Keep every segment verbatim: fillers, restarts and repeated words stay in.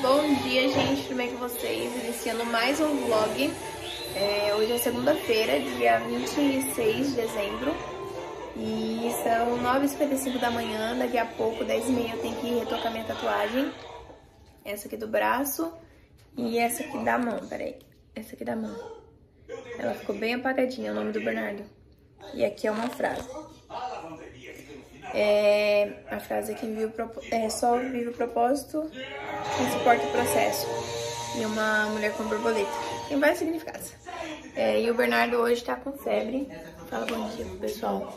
Bom dia, gente, tudo bem com vocês? Iniciando mais um vlog. É, hoje é segunda-feira, dia vinte e seis de dezembro. E são nove e cinquenta e cinco da manhã, daqui a pouco, dez e meia, eu tenho que retocar minha tatuagem. Essa aqui do braço e essa aqui da mão, peraí. Essa aqui da mão. Ela ficou bem apagadinha, o nome do Bernardo. E aqui é uma frase. É, a frase aqui vive é, só vive o propósito e suporta o processo. E uma mulher com borboleta. Tem vários significados. É, e o Bernardo hoje tá com febre. Fala bom dia pro pessoal.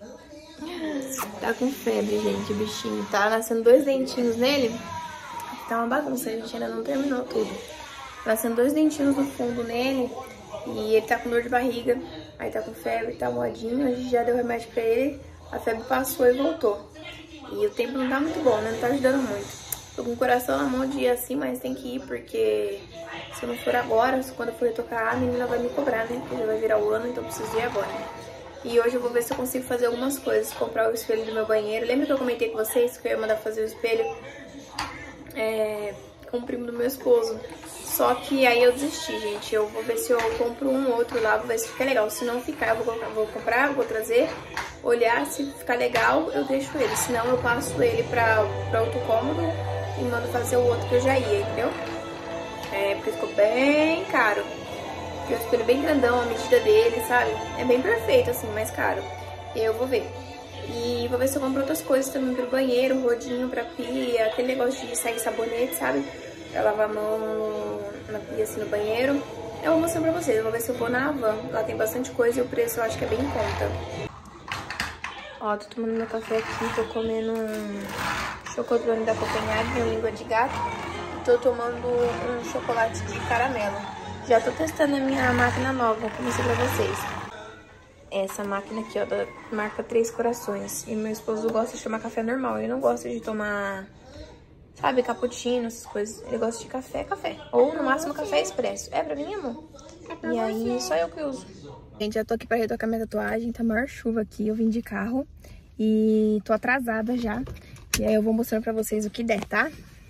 Tá com febre, gente, o bichinho. Tá nascendo dois dentinhos nele. Tá uma bagunça, a gente ainda não terminou tudo. Nascendo dois dentinhos no fundo nele. E ele tá com dor de barriga. Aí tá com febre, tá moadinho. A gente já deu remédio pra ele. A febre passou e voltou. E o tempo não tá muito bom, né? Não tá ajudando muito. Tô com o coração na mão de ir assim, mas tem que ir, porque se eu não for agora, quando eu for tocar, a menina vai me cobrar, né? Porque já vai virar o ano, então eu preciso ir agora. E hoje eu vou ver se eu consigo fazer algumas coisas. Comprar o espelho do meu banheiro. Lembra que eu comentei com vocês que eu ia mandar fazer o espelho é, com o primo do meu esposo? Só que aí eu desisti, gente. Eu vou ver se eu compro um outro lá, vou ver se fica legal. Se não ficar, eu vou, vou comprar, vou trazer, olhar, se ficar legal, eu deixo ele. Se não, eu passo ele pra, pra outro cômodo e mando fazer o outro que eu já ia, entendeu? É, porque ficou bem caro. Porque o espelho é bem grandão, a medida dele, sabe? É bem perfeito, assim, mais caro. E aí eu vou ver. E vou ver se eu compro outras coisas também pro banheiro, um rodinho pra pia, aquele negócio de sair sabonete, sabe? Pra lavar a mão na pia, assim, no banheiro. Eu vou mostrar pra vocês, eu vou ver se eu vou na Havan. Lá tem bastante coisa e o preço eu acho que é bem em conta. Ó, tô tomando meu café aqui, tô comendo um chocolate da Copenhague, minha língua de gato. E tô tomando um chocolate de caramelo. Já tô testando a minha máquina nova, vou mostrar pra vocês. Essa máquina aqui, ó, da marca Três Corações. E meu esposo gosta de tomar café normal, ele não gosta de tomar... Sabe, cappuccino, essas coisas. Ele gosta de café, café. Ou, no máximo, café expresso. É pra mim, amor? É pra e aí, você. Só eu que uso. Gente, já tô aqui pra retocar minha tatuagem. Tá a maior chuva aqui. Eu vim de carro. E tô atrasada já. E aí eu vou mostrando pra vocês o que der, tá?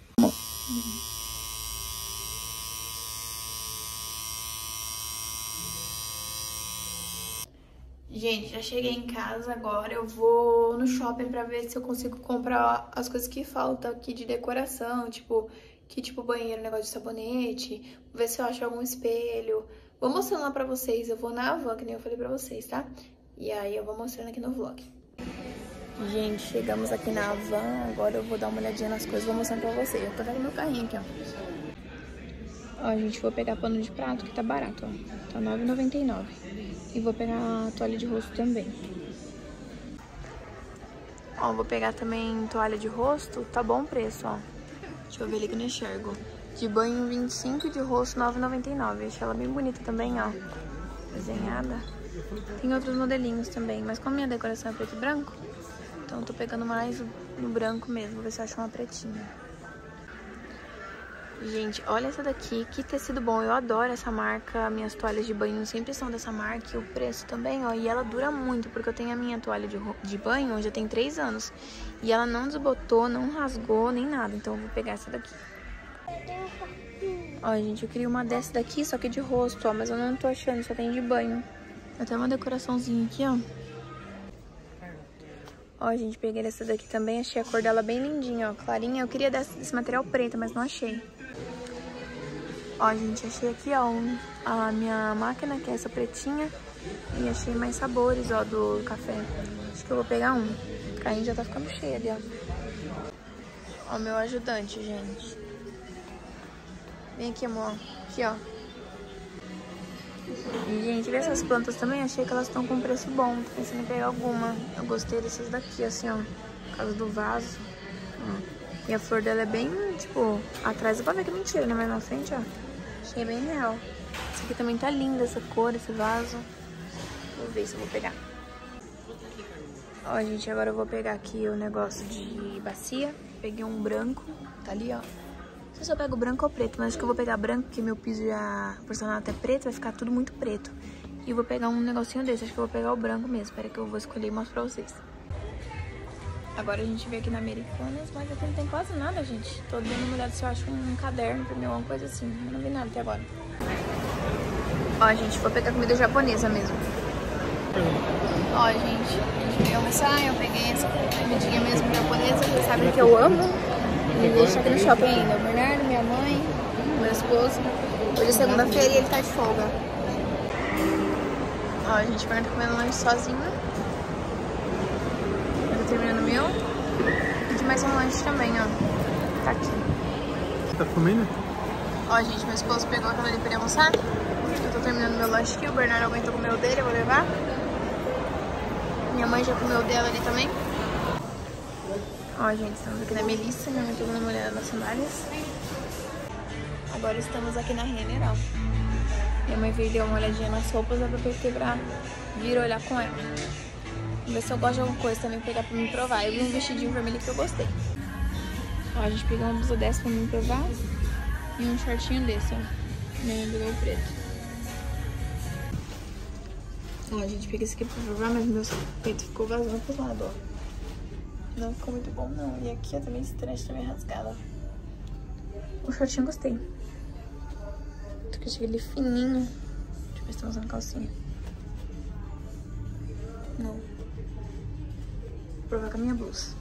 Gente, já cheguei em casa, agora eu vou no shopping pra ver se eu consigo comprar as coisas que faltam aqui de decoração, tipo, que tipo banheiro, negócio de sabonete, vou ver se eu acho algum espelho. Vou mostrando lá pra vocês, eu vou na Havan, que nem eu falei pra vocês, tá? E aí eu vou mostrando aqui no vlog. Gente, chegamos aqui na Havan, agora eu vou dar uma olhadinha nas coisas, vou mostrando pra vocês. Eu tô pegando meu carrinho aqui, ó. Ó, gente, vou pegar pano de prato, que tá barato, ó. Tá nove reais e noventa e nove centavos. E vou pegar a toalha de rosto também. Ó, vou pegar também toalha de rosto, tá bom o preço, ó. Deixa eu ver ali que eu não enxergo. De banho vinte e cinco, de rosto nove reais e noventa e nove centavos. Achei ela bem bonita também, ó. Desenhada. Tem outros modelinhos também, mas como minha decoração é preto e branco, então eu tô pegando mais no branco mesmo. Vou ver se eu acho uma pretinha. Gente, olha essa daqui, que tecido bom, eu adoro essa marca, minhas toalhas de banho sempre são dessa marca e o preço também, ó, e ela dura muito, porque eu tenho a minha toalha de, de banho, já tem três anos, e ela não desbotou, não rasgou, nem nada, então eu vou pegar essa daqui. Ó, gente, eu queria uma dessa daqui, só que de rosto, ó, mas eu não tô achando, só tem de banho. Até uma decoraçãozinha aqui, ó. Ó, gente, peguei essa daqui também, achei a cor dela bem lindinha, ó, clarinha, eu queria dessa, desse material preto, mas não achei. Ó, gente, achei aqui, ó, um, a minha máquina, que é essa pretinha. E achei mais sabores, ó, do café. Acho que eu vou pegar um. O carrinho já tá ficando cheio ali, ó. Ó, meu ajudante, gente. Vem aqui, amor. Aqui, ó. E, gente, vê essas plantas também. Achei que elas estão com preço bom. Tô pensando em pegar alguma. Eu gostei dessas daqui, assim, ó. Por causa do vaso. Ó. E a flor dela é bem, tipo, atrás dá pra ver que é mentira, né? Mas na frente, ó, achei bem real. Essa aqui também tá linda, essa cor, esse vaso. Vou ver se eu vou pegar. Ó, gente, agora eu vou pegar aqui o negócio de bacia. Peguei um branco, tá ali, ó. Não sei se eu pego branco ou preto, mas acho que eu vou pegar branco, porque meu piso já, o porcelanato é preto, vai ficar tudo muito preto. E vou pegar um negocinho desse, acho que eu vou pegar o branco mesmo. Espera que eu vou escolher e mostro pra vocês. Agora a gente veio aqui na Americanas, mas aqui não tem quase nada, gente. Tô dando uma olhada se eu acho um caderno pra mim, alguma coisa assim. Eu não vi nada até agora. Ó, gente, vou pegar comida japonesa mesmo. Ó, gente, a gente veio almoçar, eu peguei essa comidinha mesmo japonesa, vocês sabem que eu amo. E deixa aqui no shopping ainda. O Bernardo, minha mãe, meu esposo. Hoje é segunda-feira e ele tá de folga. Ó, a gente vai comendo lanche sozinho. Eu tô terminando o meu. E tem mais um lanche também, ó. Tá aqui. Você tá comendo? Ó, gente, meu esposo pegou aquela ali pra ele almoçar. Eu tô terminando meu lanche aqui. O Bernardo aguentou comer o dele, eu vou levar. Minha mãe já comeu o dela ali também. Ó, gente, estamos aqui na Melissa. Minha mãe tá dando uma olhada nas sandálias. Agora estamos aqui na Renner, ó. Minha mãe veio dar uma olhadinha nas roupas, eu aproveitei pra vir olhar com ela. Vamos ver se eu gosto de alguma coisa também, pegar pra me provar. Eu vi um vestidinho vermelho que eu gostei. Ó, a gente pegou uma blusa dessa pra me provar. E um shortinho desse, ó. Minha mãe pegou o preto. Ó, a gente pegou esse aqui pra provar, mas meu peito ficou vazando pro lado, ó. Não ficou muito bom, não. E aqui, ó, também esse trecho tá meio rasgado, ó. O shortinho eu gostei. Eu achei ele fininho. Deixa eu ver se tá usando calcinha. Não. Vou provar com a minha blusa.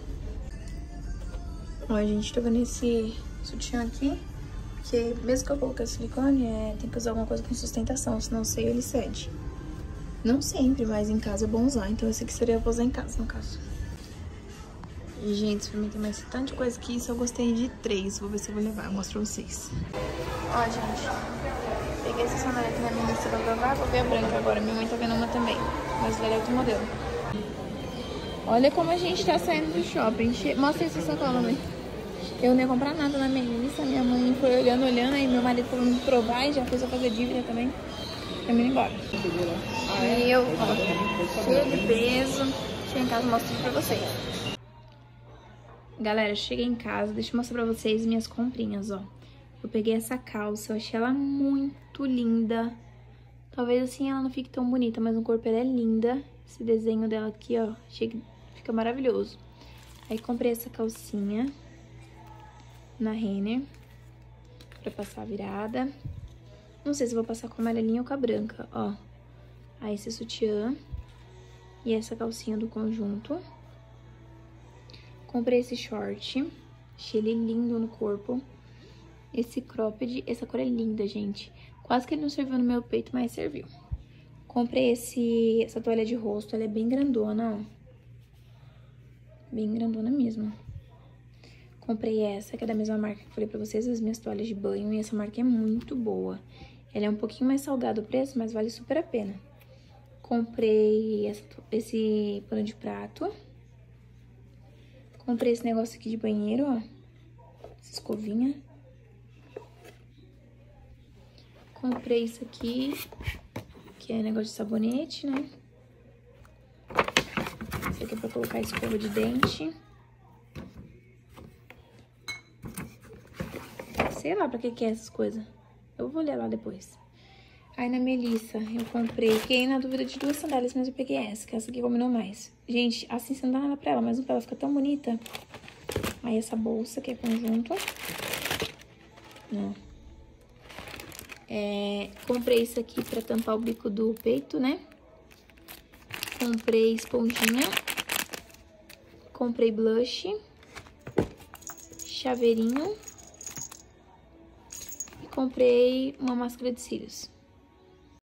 Ó, gente, tô vendo esse sutiã aqui. Porque mesmo que eu coloque silicone, é, tem que usar alguma coisa com sustentação, senão o seio ele cede. Não sempre, mas em casa é bom usar. Então esse aqui seria pra usar em casa, no caso. E, gente, experimentei mais tanto de coisa que isso. Eu gostei de três. Vou ver se eu vou levar. Eu mostro pra vocês. Ó, gente. Peguei essa sandália aqui na minha lista pra provar. Vou ver a branca agora. Minha mãe tá vendo uma também. Mas ela é outro modelo. Olha como a gente tá saindo do shopping. Mostra essa sacola, mãe. Eu não ia comprar nada na minha lista. Minha mãe foi olhando, olhando. Aí meu marido foi me provar e já fez eu fazer dívida também. Pra mim ir embora. E eu, ó, cheia de peso. Cheguei em casa e mostro pra vocês. Galera, cheguei em casa, deixa eu mostrar pra vocês minhas comprinhas, ó. Eu peguei essa calça, eu achei ela muito linda. Talvez assim ela não fique tão bonita, mas no corpo ela é linda. Esse desenho dela aqui, ó, achei que fica maravilhoso. Aí comprei essa calcinha na Renner pra passar a virada. Não sei se vou passar com a amarelinha ou com a branca, ó. Aí esse sutiã e essa calcinha do conjunto. Comprei esse short, achei ele lindo no corpo. Esse cropped, essa cor é linda, gente. Quase que ele não serviu no meu peito, mas serviu. Comprei esse, essa toalha de rosto, ela é bem grandona, ó. Bem grandona mesmo. Comprei essa, que é da mesma marca que eu falei pra vocês, as minhas toalhas de banho. E essa marca é muito boa. Ela é um pouquinho mais salgado o preço, mas vale super a pena. Comprei essa, esse pano de prato. Comprei esse negócio aqui de banheiro, ó. Essa escovinha. Comprei isso aqui, que é negócio de sabonete, né? Isso aqui é pra colocar escova de dente. Sei lá pra que que é essas coisas. Eu vou ler lá depois. Aí na Melissa eu comprei, fiquei na dúvida de duas sandálias, mas eu peguei essa, que essa aqui combinou mais. Gente, assim você não dá nada pra ela, mas ela fica tão bonita. Aí essa bolsa, que é conjunto. Não. É, comprei isso aqui pra tampar o bico do peito, né? Comprei esponjinha. Comprei blush. Chaveirinho. E comprei uma máscara de cílios.